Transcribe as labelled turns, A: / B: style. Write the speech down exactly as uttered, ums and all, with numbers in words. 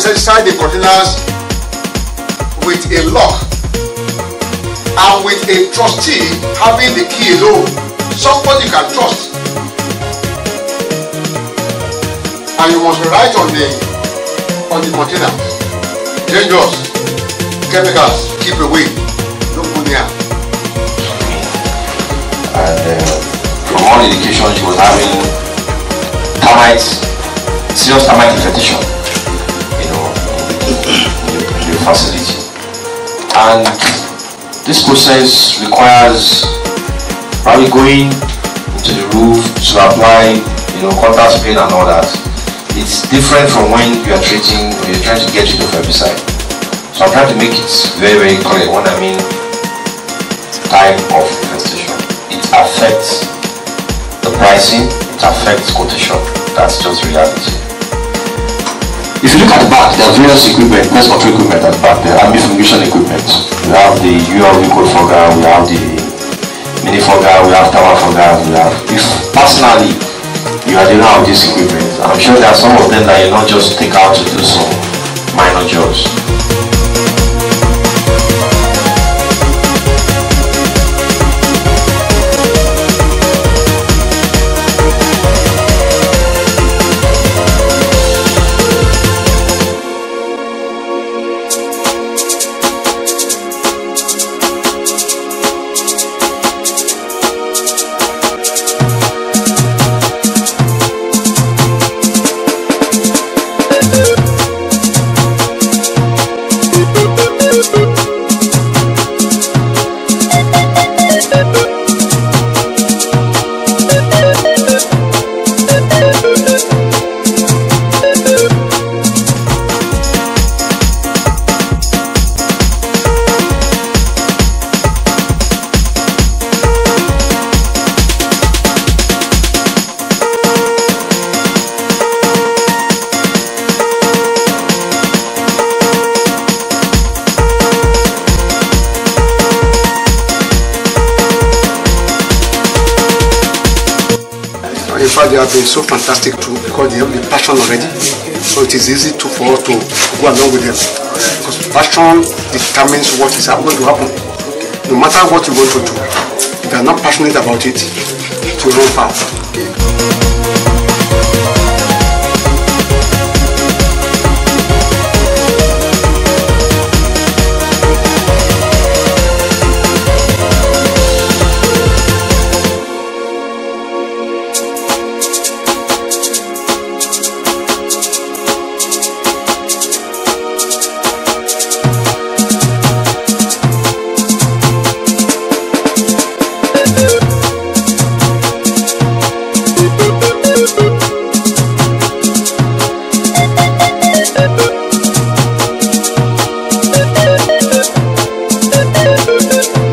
A: inside the containers with a lock and with a trustee having the key alone, somebody you can trust. And you must write on the on the container, dangerous, chemicals, keep away, don't go near.
B: And uh, from all indications, she was having termites, serious termite infestation, you know, in the, in the facility. And this process requires probably going into the roof to apply, you know, contact paint and all that. It's different from when you are treating, when you're trying to get rid of herbicide. So I'm trying to make it very, very clear when I mean type of infestation. It affects the pricing, it affects quotation. That's just reality. If you look at the back, there are various equipment, pest control equipment at the back there, and fumigation equipment. We have the U L V code fogger, we have the mini fogger, we have tower fogger, we have, if personally you are dealing with this equipment, I'm sure there are some of them that you not just take out to do some minor jobs.
A: In fact, they have been so fantastic too because they have the passion already. So it is easy to, for us to go along with them. Because passion determines what is going to happen. No matter what you want to do, if you are not passionate about it, it will run far.
C: Thank you.